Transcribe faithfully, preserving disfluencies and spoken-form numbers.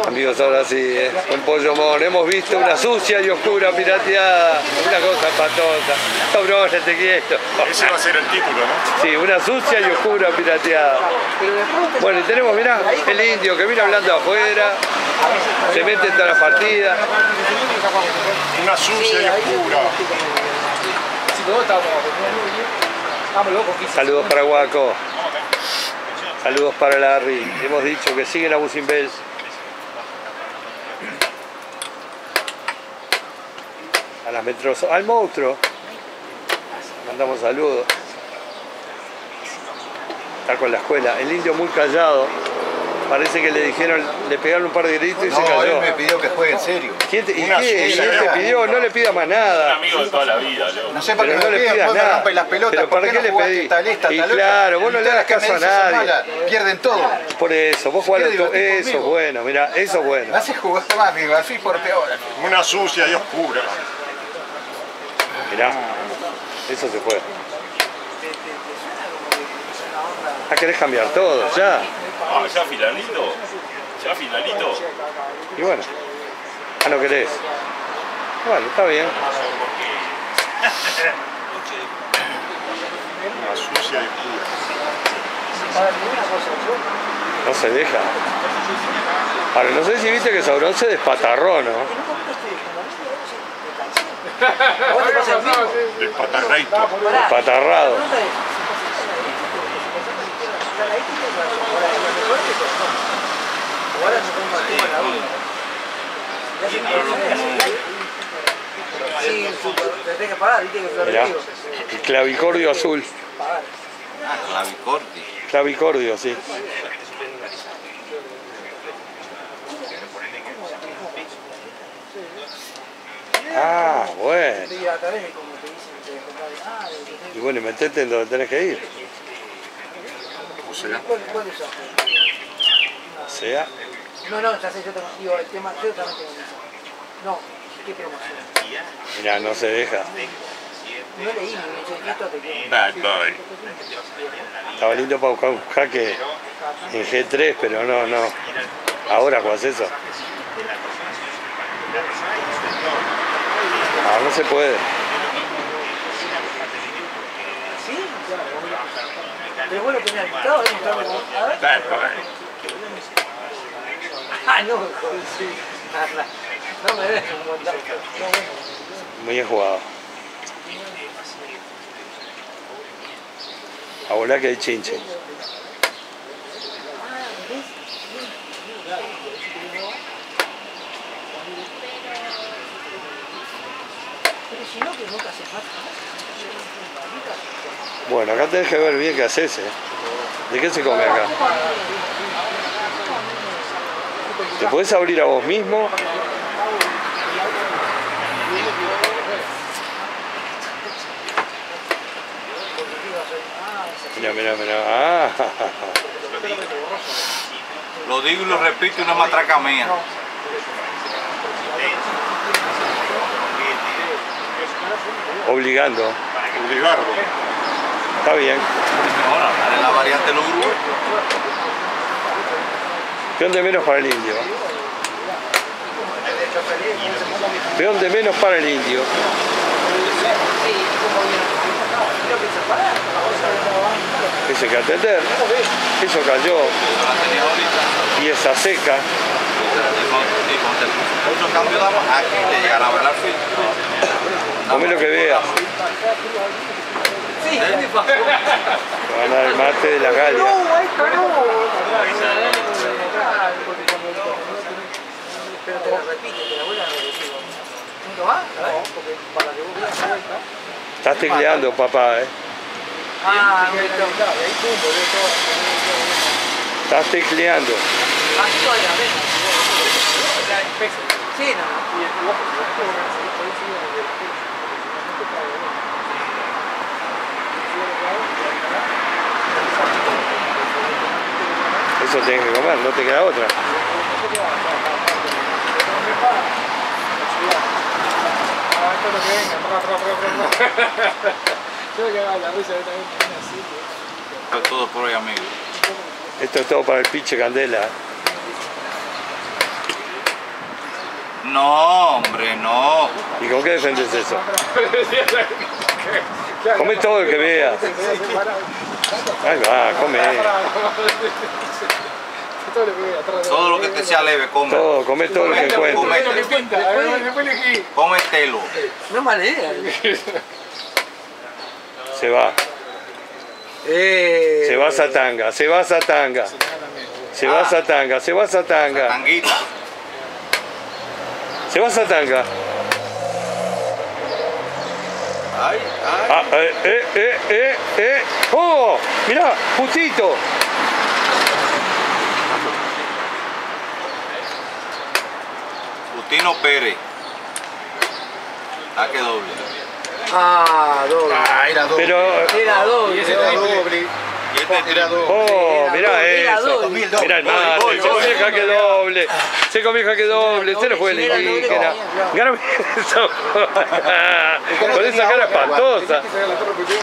Amigos, ahora sí, eh, con Pollo Mon, hemos visto una sucia y oscura pirateada, una cosa espantosa. Cabrón, te quieto. Ese va a ser el título, ¿no? Sí, una sucia y oscura pirateada. Bueno, y tenemos, mirá, el indio que viene hablando afuera, se mete en todas las partidas. Una sucia y oscura. Saludos para Guaco. Saludos para Larry. Hemos dicho que siguen a Busimbels. A las metros, al monstruo. Mandamos saludos. Está con la escuela. El indio muy callado. Parece que le dijeron, le pegaron un par de gritos y no, se cayó. Él me pidió que juegue en serio. ¿Quién te, ¿Y qué? ¿Y él te pidió? No le pida más nada. Un amigo de toda la vida, yo. No sé para qué no me le pidas pidas nada. rompe las pelotas. Pero ¿Por ¿para qué no le jugaste pedí? tal esta, Y tal otra? claro, vos no le hagas caso a nadie. Pierden todo. Por eso, vos jugás Quiero eso divertir es conmigo. bueno, mira, eso es Me bueno. hace jugar más, mi así por peor. Una sucia y oscura. Mirá, eso se fue. Ah, querés cambiar todo, ya. Ah, ya finalito. Ya finalito. Y bueno, ah, no querés. Bueno, está bien. Una sucia y oscura. No se deja. Ahora, no sé si viste que Sauron se despatarró, ¿no? Despatarreito. Despatarrado. Mirá, el clavicordio azul. Ah, clavicordio. Clavicordio, sí. Ah, bueno. Y bueno, y metete en donde tenés que ir. O sea, O sea, No, no, ya sé, yo tengo, digo, el tema, yo también tengo eso. No, ¿qué promoción? mirá, no se deja. No leí, ni esto te quiero. bad boy. Estaba lindo para buscar un jaque en G tres, pero no, no. Ahora jugás eso. Ah, no se puede. ¿Sí? Pero bueno, que me ha gustado, ¿eh? Mostrarme como... A ver. Bad boy. Ah, no, joder, sí. No me ves un montón. No, bueno. Muy bien jugado. A volar que hay chinche. Pero si no, que nunca se falta. Bueno, acá tenés que ver bien qué haces, ¿eh? ¿De qué se come acá? ¿Te podés abrir a vos mismo? Mira, mira, mira. Ah. Lo digo y lo repito, una matraca mía. Obligando. Obligarlo. Está bien. Ahora, dale la variante del Uruguay. Peón de menos para el indio. Peón de menos para el indio. Ese que atender. Eso cayó. Pieza seca. Muchos cambios damos aquí, te llegan a ver al fin. Come lo que veas. Sí, Te van a dar el mate de la galia. pero te la repite, te la vuelve a repetir. ¿Nunca va? No, porque para que vos veas la vuelta. Estás tecleando, papá, ¿eh? Ah, no, no, Estás tecleando. aquí todavía menos. Sí, no. Eso tienes que comer, no te queda otra. Esto es todo por hoy, amigos. Esto es todo para el pinche Candela. No, hombre, no. ¿Y con qué defendes eso? Come todo el que veas. Ahí va, come. Todo lo que te sea leve, come. Todo, come todo lo que encuentres. Cómetelo. No es mala idea. Se va. Eh, Se va Satanga, se va Satanga. Se va Satanga, se va Satanga. Tanguita. Se va Satanga. Ay, ay. Ah, eh, eh, eh, eh, eh. ¡Oh! Mirá, justito. Justino Pérez. Ah, que doble. Ah, doble. Ah, era doble. Pero, Era doble. Era doble. Y este es Era doble. oh, Era mirá doble, era eso. doble. Mirá el Gol, mate, gol, se gol. comió jaque doble. Se comió jaque doble. Usted no fue el Si era doble, indígena. no. Ganó eso. Con esa cara espantosa.